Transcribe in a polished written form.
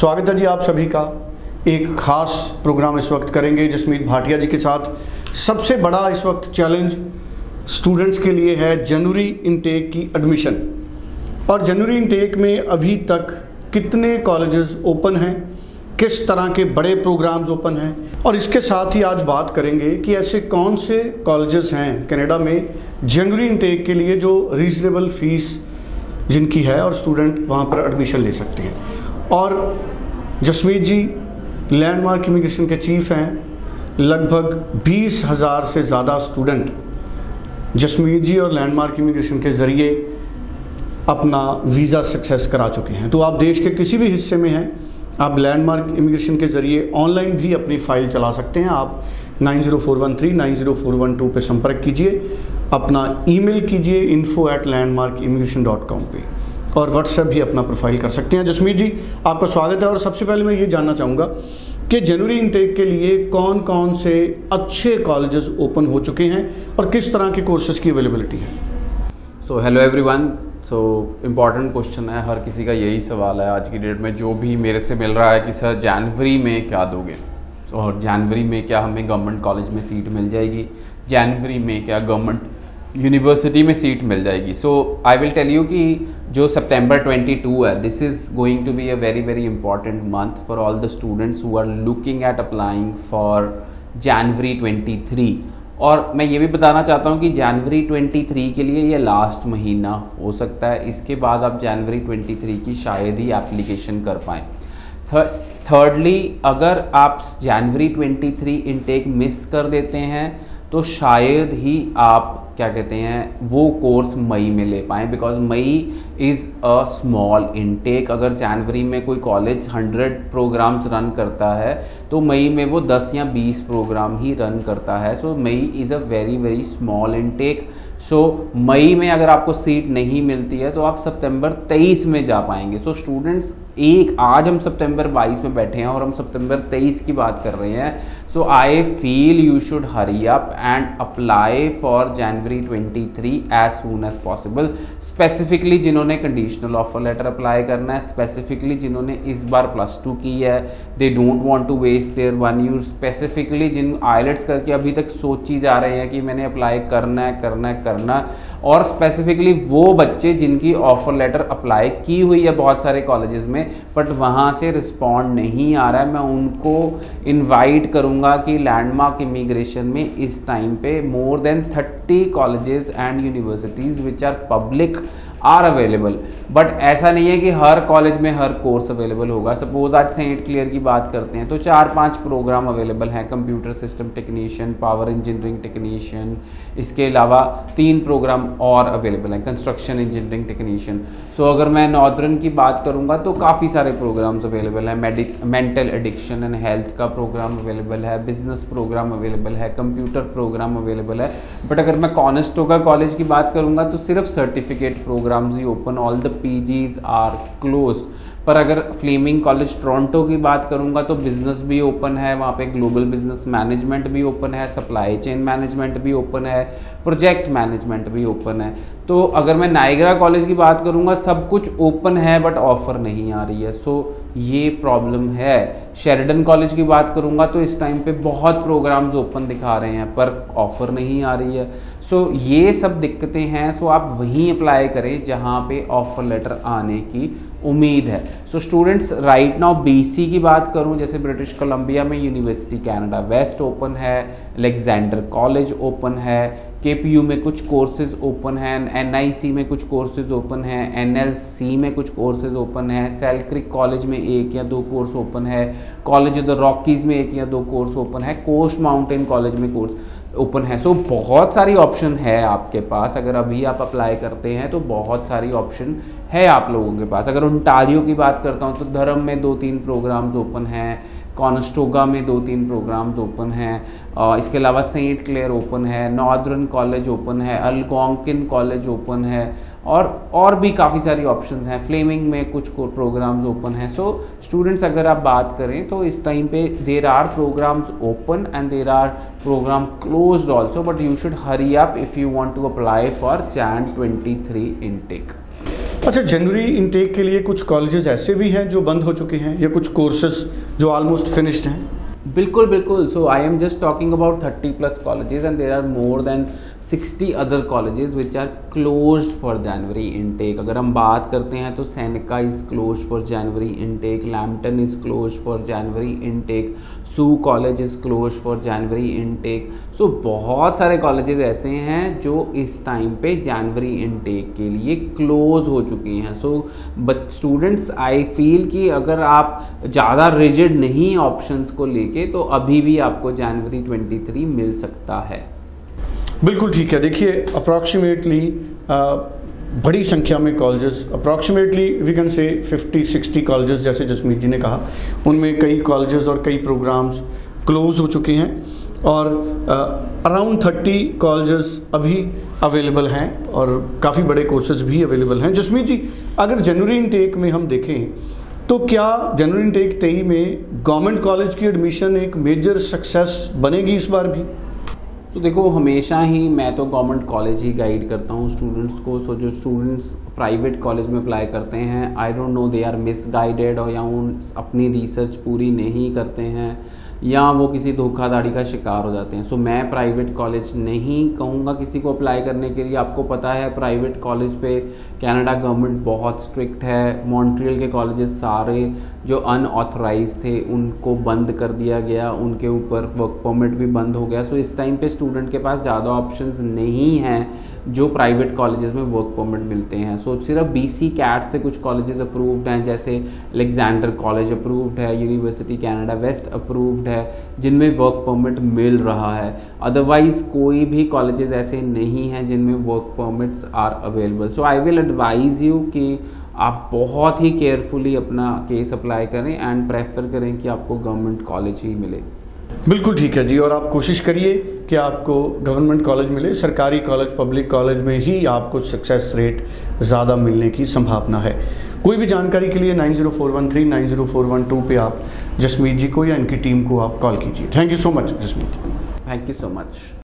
स्वागत है जी आप सभी का। एक ख़ास प्रोग्राम इस वक्त करेंगे जसमीत भाटिया जी के साथ। सबसे बड़ा इस वक्त चैलेंज स्टूडेंट्स के लिए है जनवरी इनटेक की एडमिशन। और जनवरी इनटेक में अभी तक कितने कॉलेजेस ओपन हैं, किस तरह के बड़े प्रोग्राम्स ओपन हैं, और इसके साथ ही आज बात करेंगे कि ऐसे कौन से कॉलेजेस हैं कनाडा में जनवरी इनटेक के लिए जो रीज़नेबल फ़ीस जिनकी है और स्टूडेंट वहाँ पर एडमिशन ले सकते हैं। और जसमीत जी लैंडमार्क इमिग्रेशन के चीफ हैं। लगभग 20,000 से ज़्यादा स्टूडेंट जसमीत जी और लैंडमार्क इमिग्रेशन के ज़रिए अपना वीज़ा सक्सेस करा चुके हैं। तो आप देश के किसी भी हिस्से में हैं, आप लैंडमार्क इमिग्रेशन के ज़रिए ऑनलाइन भी अपनी फ़ाइल चला सकते हैं। आप 90413 90412 पे संपर्क कीजिए, अपना ईमेल कीजिए info@landmarkimmigration.com पे, और व्हाट्सएप भी अपना प्रोफाइल कर सकते हैं। जसमीत जी आपका स्वागत है। और सबसे पहले मैं ये जानना चाहूँगा कि जनवरी इनटेक के लिए कौन कौन से अच्छे कॉलेजेस ओपन हो चुके हैं और किस तरह के कोर्सेज की अवेलेबिलिटी है। So hello everyone. So important question है, हर किसी का यही सवाल है आज की डेट में जो भी मेरे से मिल रहा है कि सर जनवरी में क्या दोगे, और जनवरी में क्या हमें गवर्नमेंट कॉलेज में सीट मिल जाएगी, जनवरी में क्या गवर्नमेंट यूनिवर्सिटी में सीट मिल जाएगी। So I will tell you कि जो सितंबर 22 है, this is going to be a very very important month for all the students who are looking at applying for January 23। और मैं ये भी बताना चाहता हूँ कि जनवरी 23 के लिए ये लास्ट महीना हो सकता है, इसके बाद आप जनवरी 23 की शायद ही एप्लीकेशन कर पाएँ। थर्डली, अगर आप जनवरी 23 इनटेक मिस कर देते हैं तो शायद ही आप क्या कहते हैं वो कोर्स मई में ले पाएँ, because May is a small intake. अगर जनवरी में कोई कॉलेज 100 प्रोग्राम्स रन करता है तो मई में वो 10 या 20 प्रोग्राम ही रन करता है। So May is a very very small intake. So मई में अगर आपको सीट नहीं मिलती है तो आप सितंबर 23 में जा पाएंगे। सो स्टूडेंट्स, आज हम सितंबर 22 में बैठे हैं और हम सितंबर 23 की बात कर रहे हैं। So I feel you should hurry up and apply for January 23 as soon as possible. Specifically जिन्होंने कंडीशनल ऑफर लेटर अप्लाई करना है, स्पेसिफिकली जिन्होंने इस बार +2 की है, they don't want to waste their 1 year, specifically जिन आईलेट्स करके अभी तक सोची जा रहे हैं कि मैंने अप्लाई करना है, और स्पेसिफिकली वो बच्चे जिनकी ऑफर लेटर अप्लाई की हुई है बहुत सारे कॉलेजेस में बट वहाँ से रिस्पॉन्ड नहीं आ रहा है, मैं उनको इनवाइट करूँगा कि लैंडमार्क इमिग्रेशन में इस टाइम पे more than 30 colleges and universities which are public are available. But ऐसा नहीं है कि हर कॉलेज में हर कोर्स अवेलेबल होगा। सपोज आज सेंट क्लियर की बात करते हैं तो 4-5 प्रोग्राम अवेलेबल हैं, computer system technician, power engineering technician, इसके अलावा 3 प्रोग्राम और अवेलेबल हैं, कंस्ट्रक्शन इंजीनियरिंग टेक्नीशियन। सो अगर मैं नॉर्दर्न की बात करूंगा तो काफ़ी सारे प्रोग्राम्स अवेलेबल हैं। मेंटल एडिक्शन एंड हेल्थ का प्रोग्राम अवेलेबल है, बिजनेस प्रोग्राम अवेलेबल है, कंप्यूटर प्रोग्राम अवेलेबल है। बट अगर मैं कॉनेस्टोगा कॉलेज की बात करूंगा तो सिर्फ सर्टिफिकेट प्रोग्राम्स ही open, all the PGs are close. पर अगर फ्लेमिंग कॉलेज टोरंटो की बात करूंगा तो बिजनेस भी ओपन है, वहाँ पे ग्लोबल बिजनेस मैनेजमेंट भी ओपन है, सप्लाई चेन मैनेजमेंट भी ओपन है, प्रोजेक्ट मैनेजमेंट भी ओपन है। तो अगर मैं नाइग्रा कॉलेज की बात करूंगा सब कुछ ओपन है बट ऑफर नहीं आ रही है। सो ये प्रॉब्लम है। शेरिडन कॉलेज की बात करूंगा तो इस टाइम पे बहुत प्रोग्राम्स ओपन दिखा रहे हैं पर ऑफर नहीं आ रही है। सो ये सब दिक्कतें हैं। सो आप वहीं अप्लाई करें जहाँ पे ऑफर लेटर आने की उम्मीद है। So students, right now BC की बात करूं, जैसे ब्रिटिश कोलंबिया में यूनिवर्सिटी कनाडा वेस्ट ओपन है, अलेक्जेंडर कॉलेज ओपन है, केपीयू में कुछ कोर्सेज ओपन हैं, एनआईसी में कुछ कोर्सेज ओपन हैं, एनएलसी में कुछ कोर्सेज ओपन हैं, सेल्क्रिक कॉलेज में 1 या 2 कोर्स ओपन है, कॉलेज ऑफ द रॉकीज़ में 1 या 2 कोर्स ओपन है, कोस्ट माउंटेन कॉलेज में कोर्स ओपन है। सो बहुत सारी ऑप्शन है आपके पास। अगर अभी आप अप्लाई करते हैं तो बहुत सारी ऑप्शन है आप लोगों के पास। अगर ओंटारियो की बात करता हूँ तो धर्म में 2-3 प्रोग्राम्स ओपन हैं, कॉनेस्टोगा में 2-3 प्रोग्राम्स ओपन हैं, इसके अलावा सेंट क्लेयर ओपन है, नॉर्दर्न कॉलेज ओपन है, अल्गोंकिन कॉलेज ओपन है, और भी काफ़ी सारी ऑप्शंस हैं। फ्लेमिंग में कुछ प्रोग्राम्स ओपन हैं। सो स्टूडेंट्स, अगर आप बात करें तो इस टाइम पे there are programs open and there are program closed also, but you should hurry up if you want to apply for Jan 23 intake. अच्छा, जनवरी इनटेक के लिए कुछ कॉलेजेस ऐसे भी हैं जो बंद हो चुके हैं या कुछ कोर्सेज जो ऑलमोस्ट फिनिश्ड हैं? बिल्कुल बिल्कुल. So I am just talking about 30+ colleges and there are more than 60 other colleges which are closed for January intake. अगर हम बात करते हैं तो Seneca is closed for January intake, Lambton is closed for January intake, सू college is closed for January intake. So बहुत सारे colleges ऐसे हैं जो इस टाइम पे जनवरी इनटेक के लिए क्लोज हो चुके हैं. So but students, I feel कि अगर आप ज़्यादा रिजिड नहीं ऑप्शंस को लेके तो अभी भी आपको जनवरी 23 मिल सकता है. बिल्कुल ठीक है. देखिए, अप्रॉक्सीमेटली बड़ी संख्या में colleges, approximately we can say 50-60 colleges, जैसे जसमीत जी ने कहा, उनमें कई कॉलेजेस और कई प्रोग्राम्स क्लोज हो चुके हैं और अराउंड 30 कॉलेजेस अभी अवेलेबल हैं और काफ़ी बड़े कोर्सेज भी अवेलेबल हैं. जसमीत जी, अगर जनवरी इनटेक में हम देखें तो क्या जनवरी इनटेक 23 में गवर्नमेंट कॉलेज की एडमिशन एक मेजर सक्सेस बनेगी इस बार भी? तो देखो, हमेशा ही मैं तो गवर्नमेंट कॉलेज ही गाइड करता हूँ स्टूडेंट्स को. सो जो स्टूडेंट्स प्राइवेट कॉलेज में अप्लाई करते हैं, I don't know they are misguided और या उन अपनी रिसर्च पूरी नहीं करते हैं या वो किसी धोखाधड़ी का शिकार हो जाते हैं. सो मैं प्राइवेट कॉलेज नहीं कहूँगा किसी को अप्लाई करने के लिए. आपको पता है प्राइवेट कॉलेज पे कनाडा गवर्नमेंट बहुत स्ट्रिक्ट है. मॉन्ट्रियल के कॉलेजेस सारे जो अनऑथराइज थे उनको बंद कर दिया गया, उनके ऊपर वर्क परमिट भी बंद हो गया. सो इस टाइम पे स्टूडेंट के पास ज़्यादा ऑप्शंस नहीं हैं जो प्राइवेट कॉलेजेस में वर्क परमिट मिलते हैं. सो सिर्फ BC कैट से कुछ कॉलेजेस अप्रूव्ड हैं, जैसे अलेक्जेंडर कॉलेज अप्रूव्ड है, यूनिवर्सिटी कनाडा वेस्ट अप्रूव्ड है, जिनमें वर्क परमिट मिल रहा है. अदरवाइज कोई भी कॉलेजेस ऐसे नहीं हैं जिनमें work permits are available. So I will advise you कि आप बहुत ही केयरफुली अपना केस अप्लाई करें एंड प्रेफर करें कि आपको गवर्नमेंट कॉलेज ही मिले. बिल्कुल ठीक है जी. और आप कोशिश करिए कि आपको गवर्नमेंट कॉलेज मिले. सरकारी कॉलेज, पब्लिक कॉलेज में ही आपको सक्सेस रेट ज़्यादा मिलने की संभावना है. कोई भी जानकारी के लिए 90413 90412 पे आप जसमीत जी को या इनकी टीम को आप कॉल कीजिए. Thank you so much Jasmeet. Thank you so much.